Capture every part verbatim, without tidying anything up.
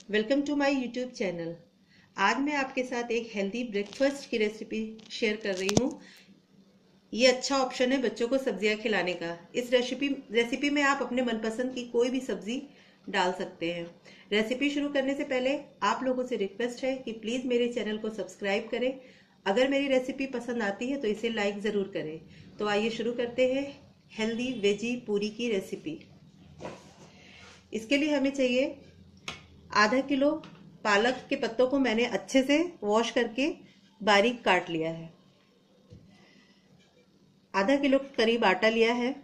Welcome to my YouTube channel. आज मैं आपके साथ एक हेल्दी ब्रेकफास्ट की रेसिपी शेयर कर रही हूँ। ये अच्छा ऑप्शन है बच्चों को सब्जियां खिलाने का। इस रेसिपी रेसिपी में आप अपने मनपसंद की कोई भी सब्जी डाल सकते हैं। रेसिपी शुरू करने से पहले आप लोगों से रिक्वेस्ट है कि प्लीज़ मेरे चैनल को सब्सक्राइब करें। अगर मेरी रेसिपी पसंद आती है तो इसे लाइक ज़रूर करें। तो आइए शुरू करते हैं हेल्दी वेजी पूरी की रेसिपी। इसके लिए हमें चाहिए आधा किलो पालक के पत्तों को मैंने अच्छे से वॉश करके बारीक काट लिया है। आधा किलो करीब आटा लिया है।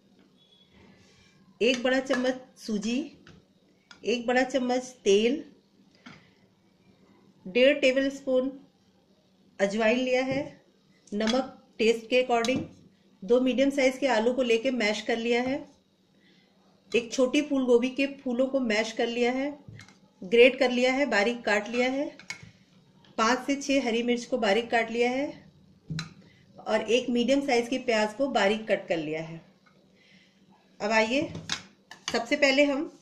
एक बड़ा चम्मच सूजी, एक बड़ा चम्मच तेल, डेढ़ टेबल स्पून अजवाइन लिया है, नमक टेस्ट के अकॉर्डिंग, दो मीडियम साइज के आलू को लेके मैश कर लिया है, एक छोटी फूल गोभी के फूलों को मैश कर लिया है, ग्रेट कर लिया है, बारीक काट लिया है, पांच से छह हरी मिर्च को बारीक काट लिया है और एक मीडियम साइज की प्याज को बारीक कट कर लिया है। अब आइए सबसे पहले हम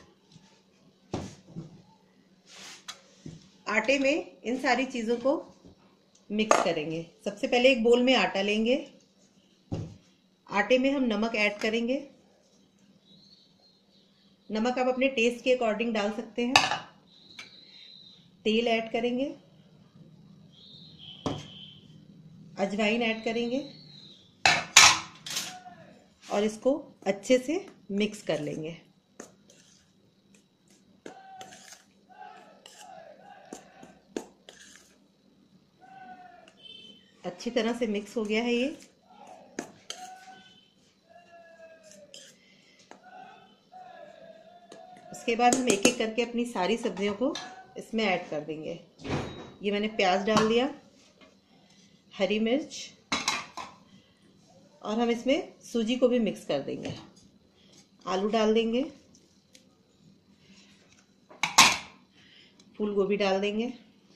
आटे में इन सारी चीजों को मिक्स करेंगे। सबसे पहले एक बोल में आटा लेंगे। आटे में हम नमक ऐड करेंगे। नमक आप अपने टेस्ट के अकॉर्डिंग डाल सकते हैं। तेल ऐड करेंगे, अजवाइन ऐड करेंगे और इसको अच्छे से मिक्स कर लेंगे। अच्छी तरह से मिक्स हो गया है ये। उसके बाद हम एक एक करके अपनी सारी सब्जियों को इसमें ऐड कर देंगे। ये मैंने प्याज डाल दिया, हरी मिर्च, और हम इसमें सूजी को भी मिक्स कर देंगे। आलू डाल देंगे, फूल गोभी डाल देंगे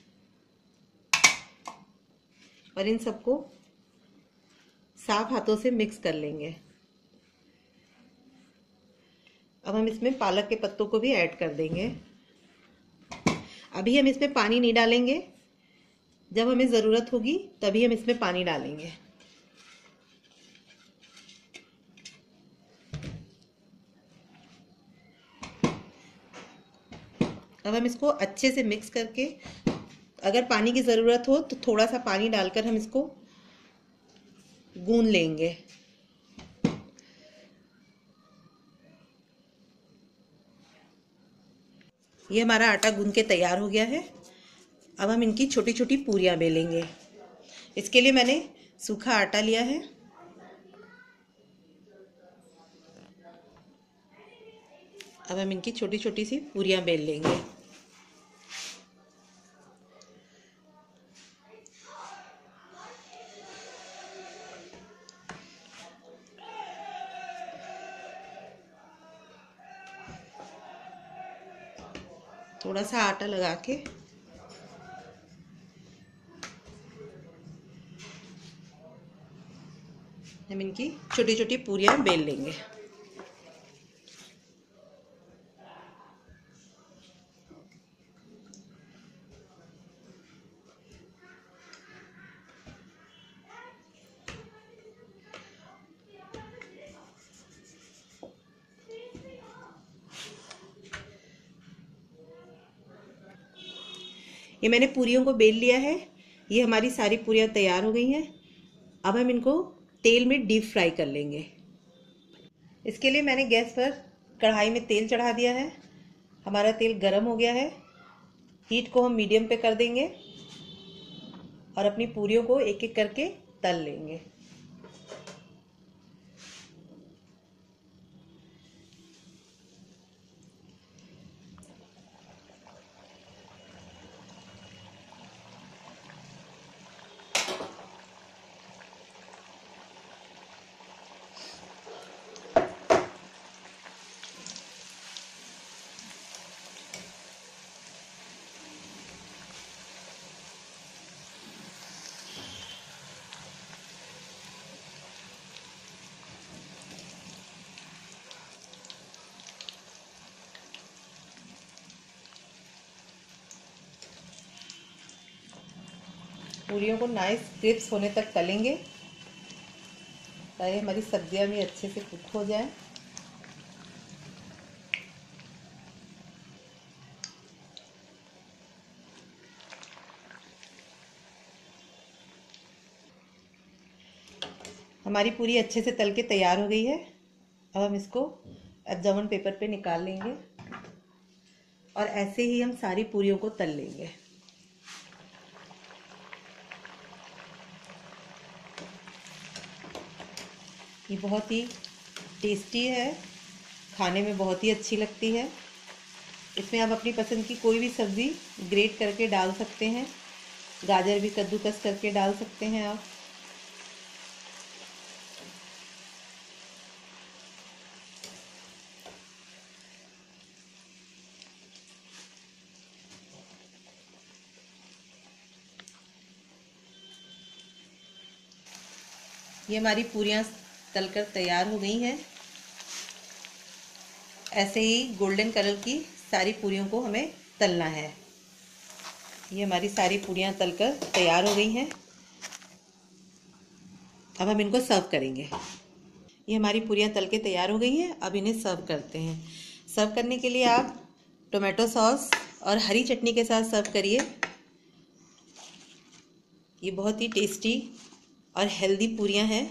और इन सबको साफ हाथों से मिक्स कर लेंगे। अब हम इसमें पालक के पत्तों को भी ऐड कर देंगे। अभी हम इसमें पानी नहीं डालेंगे, जब हमें ज़रूरत होगी तभी हम इसमें पानी डालेंगे। अब हम इसको अच्छे से मिक्स करके, अगर पानी की ज़रूरत हो तो थोड़ा सा पानी डालकर हम इसको गूंद लेंगे। ये हमारा आटा गूंद के तैयार हो गया है। अब हम इनकी छोटी छोटी पूरियां बेलेंगे। इसके लिए मैंने सूखा आटा लिया है। अब हम इनकी छोटी छोटी सी पूरियां बेल लेंगे। थोड़ा सा आटा लगा के हम इनकी छोटी छोटी पूरियां बेल लेंगे। ये मैंने पूरियों को बेल लिया है। ये हमारी सारी पूरियां तैयार हो गई हैं। अब हम इनको तेल में डीप फ्राई कर लेंगे। इसके लिए मैंने गैस पर कढ़ाई में तेल चढ़ा दिया है। हमारा तेल गरम हो गया है। हीट को हम मीडियम पे कर देंगे और अपनी पूरियों को एक एक करके तल लेंगे। पूरियों को नाइस क्रिस्प होने तक तलेंगे ताकि हमारी सब्जियां भी अच्छे से कुक हो जाए। हमारी पूरी अच्छे से तल के तैयार हो गई है। अब हम इसको एब्जॉर्बन पेपर पे निकाल लेंगे और ऐसे ही हम सारी पूरियों को तल लेंगे। ये बहुत ही टेस्टी है, खाने में बहुत ही अच्छी लगती है। इसमें आप अपनी पसंद की कोई भी सब्ज़ी ग्रेट करके डाल सकते हैं, गाजर भी कद्दूकस करके डाल सकते हैं आप। ये हमारी पूरियाँ तलकर तैयार हो गई हैं। ऐसे ही गोल्डन कलर की सारी पूरियों को हमें तलना है। ये हमारी सारी पूरियाँ तलकर तैयार हो गई हैं। अब हम इनको सर्व करेंगे। ये हमारी पूरियाँ तल के तैयार हो गई हैं। अब इन्हें सर्व करते हैं। सर्व करने के लिए आप टोमेटो सॉस और हरी चटनी के साथ सर्व करिए। ये बहुत ही टेस्टी और हेल्दी पूरियाँ हैं।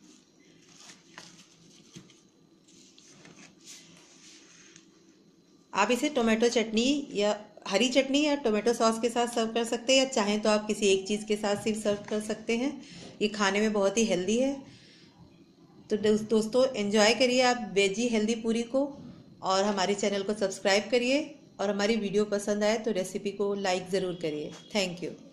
आप इसे टोमेटो चटनी या हरी चटनी या टोमेटो सॉस के साथ सर्व कर सकते हैं, या चाहें तो आप किसी एक चीज़ के साथ सिर्फ सर्व कर सकते हैं। ये खाने में बहुत ही हेल्दी है। तो दोस्तों एंजॉय करिए आप वेजी हेल्दी पूरी को, और हमारे चैनल को सब्सक्राइब करिए, और हमारी वीडियो पसंद आए तो रेसिपी को लाइक ज़रूर करिए। Thank you.